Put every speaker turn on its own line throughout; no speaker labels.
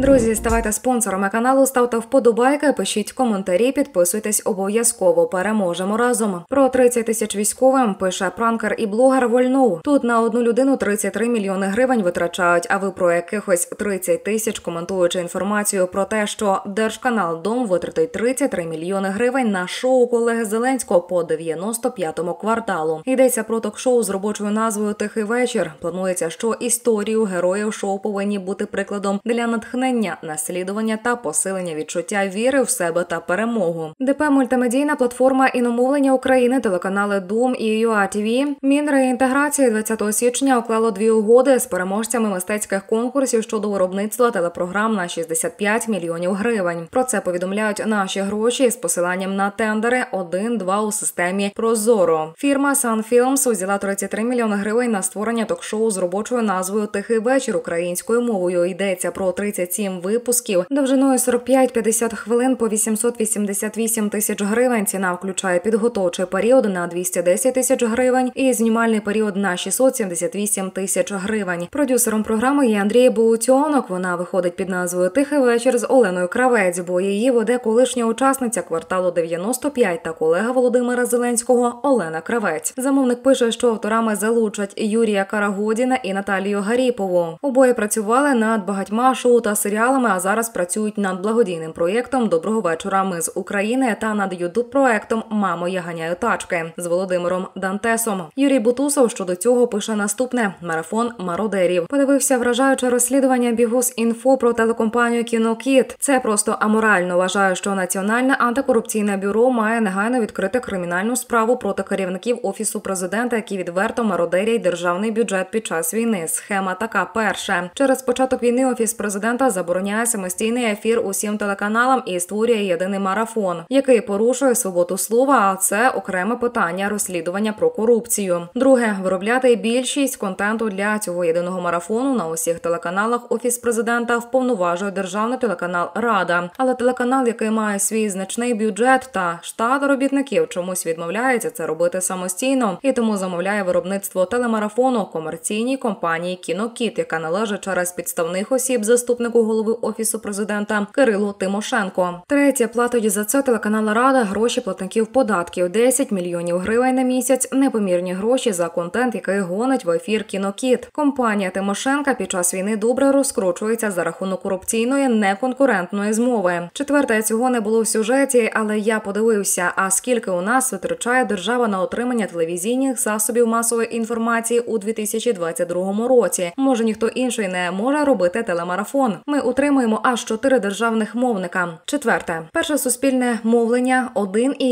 Друзі, ставайте спонсорами каналу, ставте вподобайки, пишіть коментарі, підписуйтесь обов'язково. Переможемо разом. Про 30 тисяч військовим пише пранкер і блогер Вольноу. Тут на одну людину 33 мільйони гривень витрачають, а ви про якихось 30 тисяч, коментуючи інформацію про те, що Держканал Дом витратить 33 мільйони гривень на шоу колеги Зеленського по 95-му кварталу. Йдеться про ток-шоу з робочою назвою «Тихий вечір». Планується, що історію героїв шоу повинні бути прикладом для натхнення, наслідування та посилення відчуття віри в себе та перемогу. ДП мультимедійна платформа іномовлення України, телеканали Дум і ЮА-ТВ, Мінреінтеграції 20 січня уклало 2 угоди з переможцями мистецьких конкурсів щодо виробництва телепрограм на 65 мільйонів гривень. Про це повідомляють «Наші гроші» з посиланням на тендери 1-2 у системі Прозоро. Фірма Sun Films узяла 33 мільйони гривень на створення ток-шоу з робочою назвою «Тихий вечір» українською мовою. Йдеться про 37 випусків довжиною 45-50 хвилин по 888 тисяч гривень. Ціна включає підготовчий період на 210 тисяч гривень і знімальний період на 678 тисяч гривень. Продюсером програми є Андрій Боутьонок. Вона виходить під назвою «Тихий вечір» з Оленою Кравець, бо її веде колишня учасниця кварталу 95 та колега Володимира Зеленського Олена Кравець. Замовник пише, що авторами залучать Юрія Карагодіна і Наталію Гаріпову. Обоє працювали над багатьма шоу та серіалами, а зараз працюють над благодійним проєктом «Доброго вечора, ми з України» та над ютуб-проєктом «Мамо, я ганяю тачки» з Володимиром Дантесом. Юрій Бутусов щодо цього пише наступне: «Марафон мародерів». Подивився вражаюче розслідування Бігус.Інфо про телекомпанію «Кінокіт». Це просто аморально. Вважаю, що Національне антикорупційне бюро має негайно відкрити кримінальну справу проти керівників Офісу Президента, які відверто мародерять державний бюджет під час війни. Схема така: перше. Через початок війни Офіс Президента забороняє самостійний ефір усім телеканалам і створює єдиний марафон, який порушує свободу слова, а це окреме питання розслідування про корупцію. Друге. Виробляти більшість контенту для цього єдиного марафону на усіх телеканалах. Офіс Президента вповноважує державний телеканал «Рада». Але телеканал, який має свій значний бюджет та штат робітників, чомусь відмовляється це робити самостійно і тому замовляє виробництво телемарафону комерційній компанії «Кінокіт», яка належить через підставних осіб заступнику голови Офісу Президента Кирилу Тимошенко. Третє. Платить за це телеканал «Рада» гроші платників податків – 10 мільйонів гривень на місяць, непомірні гроші за контент, який гонить в ефір «Кінокіт». Компанія Тимошенка під час війни добре розкручується за рахунок корупційної, неконкурентної змови. Четверте. Цього не було в сюжеті, але я подивився, а скільки у нас витрачає держава на отримання телевізійних засобів масової інформації у 2022 році. Може, ніхто інший не може робити телемарафон. Ми утримуємо аж 4 державних мовника. Четверте. Перше суспільне мовлення –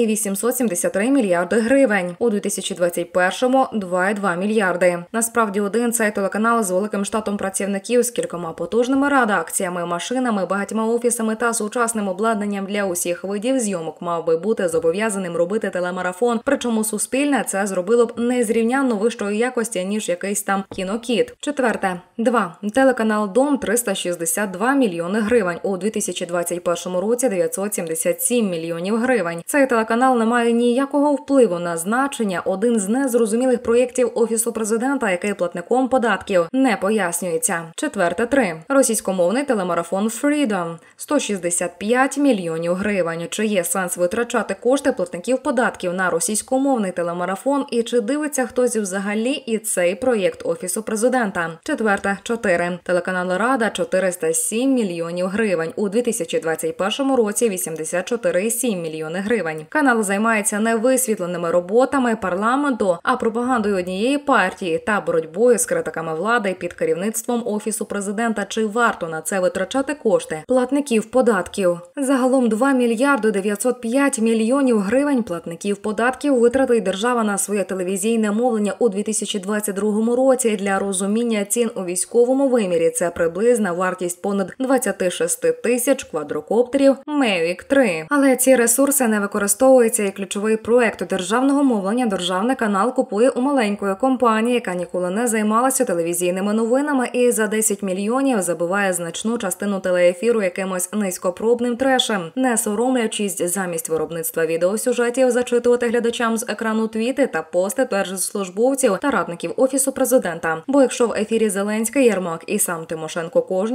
1,873 мільярди гривень. У 2021-му – 2,2 мільярди. Насправді, один цей телеканал з великим штатом працівників, з кількома потужними редакціями, машинами, багатьма офісами та сучасним обладнанням для усіх видів зйомок мав би бути зобов'язаним робити телемарафон. Причому суспільне це зробило б незрівнянно вищої якості, ніж якийсь там «Кінокіт». Четверте. 2. Телеканал Дом – 362 мільйони гривень. У 2021 році – 977 мільйонів гривень. Цей телеканал не має ніякого впливу на значення. Один з незрозумілих проєктів Офісу Президента, який платником податків не пояснюється. Четверте. 3. Російськомовний телемарафон Freedom – 165 мільйонів гривень. Чи є сенс витрачати кошти платників податків на російськомовний телемарафон і чи дивиться хтось взагалі і цей проєкт Офісу Президента? Четверте. 4. Телеканал «Рада» – 407 мільйонів гривень. У 2021 році – 84,7 мільйони гривень. Канал займається не висвітленими роботами парламенту, а пропагандою однієї партії та боротьбою з критиками влади під керівництвом Офісу Президента. Чи варто на це витрачати кошти платників податків? Загалом 2 мільярди 905 мільйонів гривень платників податків витратить держава на своє телевізійне мовлення у 2022 році. Для розуміння цін у військовому вимірі це приблизна вартість понад 26 тисяч квадрокоптерів Mavic 3. Але ці ресурси не використовуються як ключовий проект державного мовлення. Державний канал купує у маленької компанії, яка ніколи не займалася телевізійними новинами і за 10 мільйонів забиває значну частину телеефіру якимось низькопробним трешем, не соромлячись замість виробництва відеосюжетів зачитувати глядачам з екрану твіти та пости держслужбовців та радників Офісу Президента. Бо якщо в ефірі Зеленський, Єрмак і сам Тимошенко кожні 10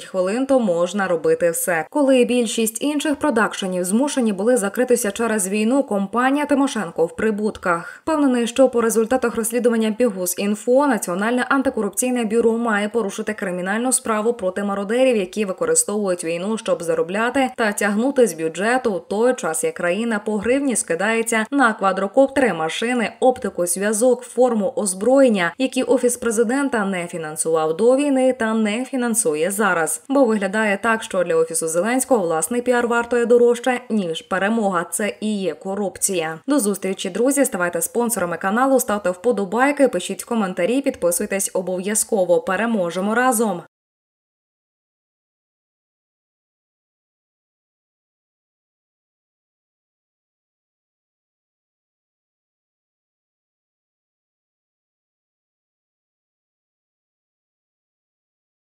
10 хвилин, то можна робити все. Коли більшість інших продакшенів змушені були закритися через війну, компанія Тимошенко в прибутках. Впевнений, що по результатах розслідування Bihus.Info Національне антикорупційне бюро має порушити кримінальну справу проти мародерів, які використовують війну, щоб заробляти та тягнути з бюджету в той час, як країна по гривні скидається на квадрокоптери, машини, оптику, зв'язок, форму, озброєння, які Офіс президента не фінансував до війни та не фінансує зараз. Бо виглядає так, що для Офісу Зеленського власний піар вартує дорожче, ніж перемога. Це і є корупція. До зустрічі, друзі. Ставайте спонсорами каналу, ставте вподобайки, пишіть коментарі, підписуйтесь обов'язково. Переможемо разом!